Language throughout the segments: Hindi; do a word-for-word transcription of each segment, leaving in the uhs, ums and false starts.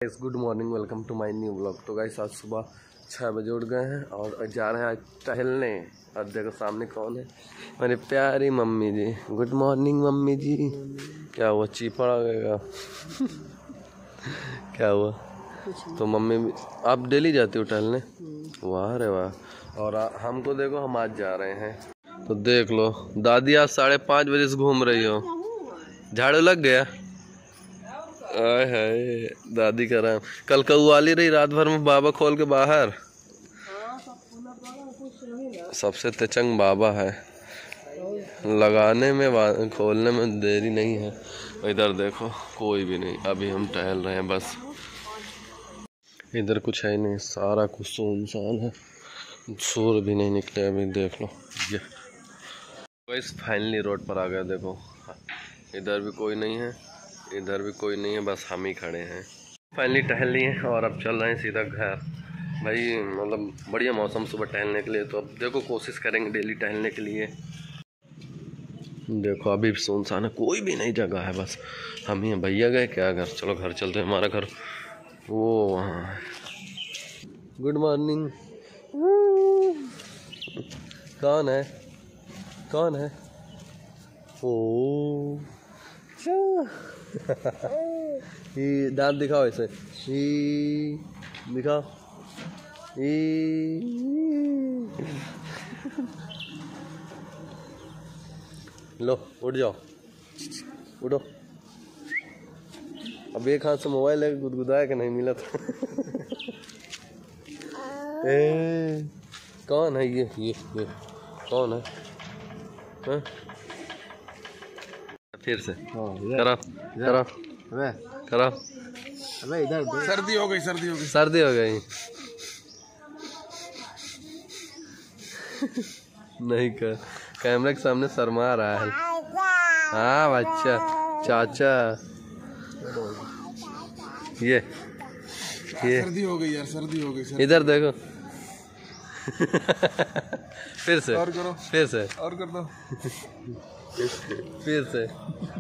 Guys good morning, welcome to my new vlog. तो गाइस आज सुबह छः बजे उठ गए हैं और जा रहे हैं आज टहलने। और देखो सामने कौन है, मेरी प्यारी मम्मी जी। गुड मॉर्निंग मम्मी जी। क्या हुआ, चीपड़ आ गएगा? क्या हुआ? तो मम्मी आप डेली जाती हो टहलने? वाह रे वाह। और आ, हमको देखो, हम आज जा रहे हैं। तो देख लो दादी आज साढ़े पाँच बजे से घूम रही हो। झाड़ू लग गया? आय हाय दादी का राम। कल कौवाली रही रात भर में बाबा खोल के बाहर। सबसे तेचंग बाबा है, लगाने में खोलने में देरी नहीं है। इधर देखो कोई भी नहीं, अभी हम टहल रहे हैं बस। इधर कुछ है नहीं, सारा कुछ सुनसान है, सूर भी नहीं निकले अभी। देख लो ये बस फाइनली रोड पर आ गए। देखो इधर भी कोई नहीं है, इधर भी कोई नहीं है, बस हम ही खड़े हैं। फाइनली टहल लिए और अब चल रहे हैं सीधा घर। भाई मतलब बढ़िया मौसम सुबह टहलने के लिए। तो अब देखो कोशिश करेंगे डेली टहलने के लिए। देखो अभी भी सुनसान है, कोई भी नहीं जगह है, बस हम ही हैं। भैया गए क्या घर? चलो घर चलते हैं, हमारा घर वो वहाँ है। Good morning. कौन है कौन है? ओ ये दांत दिखाओ, ऐसे ये दिखाओ। ये लो उठ जाओ, उठो। अब एक हाथ से मोबाइल है, गुदगुदाया कि नहीं मिला था। ए, कौन है ये ये ये कौन है, है? फिर से करो करो करो। अबे इधर सर्दी हो गई सर्दी हो गई सर्दी हो गई। नहीं कर, कैमरे के सामने शर्मा रहा है। हाँ बच्चा चाचा ये ये सर्दी हो गई यार, सर्दी हो गई। सर्दी। इधर देखो। फिर से और करो, फिर से और कर दो। फिर से।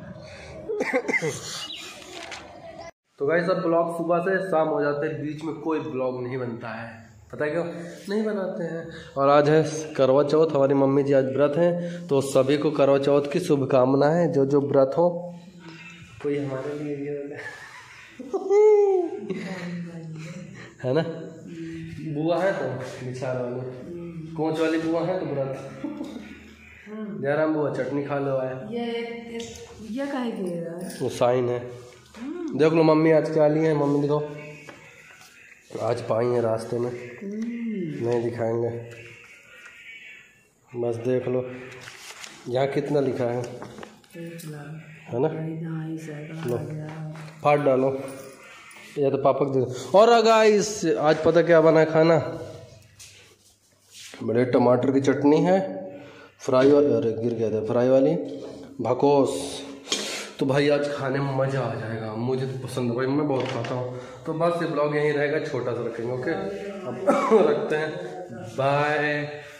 तो गाइस सब ब्लॉग सुबह से शाम हो जाते हैं, बीच में कोई ब्लॉग नहीं बनता है। पता है क्यों नहीं बनाते हैं? और आज है करवा चौथ, हमारी मम्मी जी आज व्रत हैं। तो सभी को करवा चौथ की शुभकामनाएं, जो जो व्रत हो। कोई हमारे लिए ये है ना, बुआ है तो बिछार वाली, कोच वाली बुआ है तो व्रत। जयराम बुआ चटनी खा लो आए। ये ये काहे के रहा है? वो साइन है। देख लो मम्मी आज क्या ली है, मम्मी दिखाओ। आज पाई है रास्ते में, नहीं दिखाएंगे, बस देख लो। यहाँ कितना लिखा है, है ना? लो फाड़ डालो, या तो पापा को दे दो। और गाइस आज पता क्या बना है खाना? बड़े टमाटर की चटनी है, फ्राई वाली, अरे गिर गया था, फ्राई वाली भकोस। तो भाई आज खाने में मज़ा आ जाएगा, मुझे तो पसंद है भाई, मैं बहुत खाता हूँ। तो बस ये ब्लॉग यहीं रहेगा, छोटा सा रखेंगे। ओके अब रखते हैं, बाय।